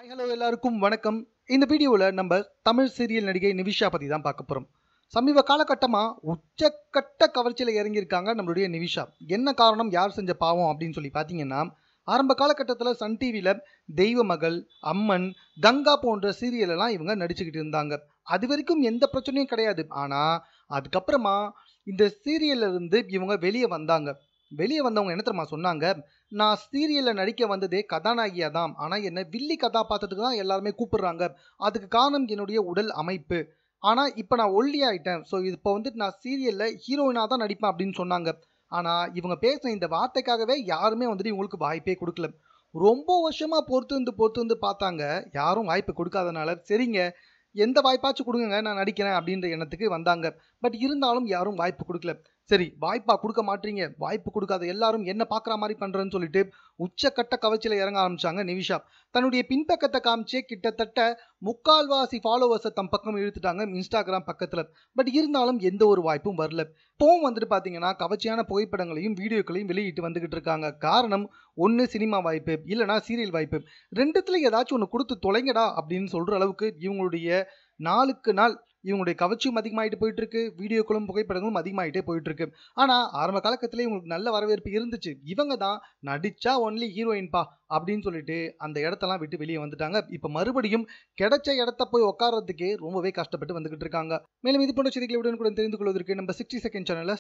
Hi hello எல்லாருக்கும் வணக்கம். இந்த வீடியோவில் நம்ம தமிழ் சீரியல் நடிகை நிவிஷா பற்றி தான் பார்க்க போகிறோம். சமீப காலகட்டமாக உச்சக்கட்ட கவர்ச்சியில் இறங்கியிருக்காங்க நம்மளுடைய நிவிஷா. என்ன காரணம், யார் செஞ்ச பாவம் அப்படின்னு சொல்லி பார்த்தீங்கன்னா, ஆரம்ப காலகட்டத்தில் சன் டிவியில் தெய்வ மகள், அம்மன், கங்கா போன்ற சீரியலெல்லாம் இவங்க நடிச்சுக்கிட்டு இருந்தாங்க. அது வரைக்கும் எந்த பிரச்சனையும் கிடையாது. ஆனால் அதுக்கப்புறமா இந்த சீரியல்ல இருந்து இவங்க வெளியே வந்தாங்க. வெளியே வந்தவங்க என்ன தெரியுமா சொன்னாங்க, நான் சீரியல்ல நடிக்க வந்ததே கதாநாயகியா தான். ஆனா என்ன வில்லி கதாபாத்திரத்துக்கு தான் எல்லாருமே கூப்பிடுறாங்க. அதுக்கு காரணம் என்னுடைய உடல் அமைப்பு. ஆனா இப்ப நான் ஒல்லியாயிட்டேன். ஸோ இப்போ வந்துட்டு நான் சீரியல்ல ஹீரோயினா தான் நடிப்பேன் அப்படின்னு சொன்னாங்க. ஆனா இவங்க பேசின இந்த வார்த்தைக்காகவே யாருமே வந்துட்டு இவங்களுக்கு வாய்ப்பே கொடுக்கல. ரொம்ப வருஷமா பொறுத்து வந்து பார்த்தாங்க. யாரும் வாய்ப்பு கொடுக்காதனால சரிங்க, எந்த வாய்ப்பாச்சும் கொடுங்க நான் நடிக்கிறேன் அப்படின்ற எண்ணத்துக்கு வந்தாங்க. பட் இருந்தாலும் யாரும் வாய்ப்பு கொடுக்கல. சரி, வாய்ப்பா கொடுக்க மாட்டீங்க, வாய்ப்பு கொடுக்காத எல்லாரும் என்ன பார்க்குற மாதிரி பண்றேன்னு சொல்லிட்டு உச்சக்கட்ட கவர்ச்சியில இறங்க ஆரம்பிச்சாங்க நிவிஷா. தன்னுடைய பின்பக்கத்தை காமிச்சே கிட்டத்தட்ட முக்கால்வாசி ஃபாலோவர்ஸை தம் பக்கம் இழுத்துட்டாங்க இன்ஸ்டாகிராம் பக்கத்துல. பட் இருந்தாலும் எந்த ஒரு வாய்ப்பும் வரல. இப்போவும் வந்துட்டு பாத்தீங்கன்னா கவர்ச்சியான புகைப்படங்களையும் வீடியோக்களையும் வெளியிட்டு வந்துகிட்டு இருக்காங்க. காரணம், ஒன்று சினிமா வாய்ப்பு, இல்லைனா சீரியல் வாய்ப்பு. ரெண்டுத்துல ஏதாச்சும் ஒன்று கொடுத்து தொலைங்கடா அப்படின்னு சொல்ற அளவுக்கு இவங்களுடைய நாளுக்கு நாள் இவங்களுடைய கவர்ச்சியும் அதிகமாயிட்டு போயிட்டு இருக்கு. வீடியோக்களும் புகைப்படங்களும் அதிகமாயிட்டே போயிட்டு இருக்கு. ஆனா ஆரம்ப காலகட்டத்திலே இவங்களுக்கு நல்ல வரவேற்பு இருந்துச்சு. இவங்க தான் நடிச்சா ஒன்லி ஹீரோயின்பா அப்படின்னு சொல்லிட்டு அந்த இடத்தெல்லாம் விட்டு வெளியே வந்துட்டாங்க. இப்ப மறுபடியும் கிடைச்ச இடத்த போய் உட்கார்றதுக்கே ரொம்பவே கஷ்டப்பட்டு வந்துகிட்டு இருக்காங்க. மேலும் இது போன்ற செய்திகளை உடனுக்குடன் தெரிந்து கொள்வதற்கு நம்ம 60 செகண்ட் சேனலை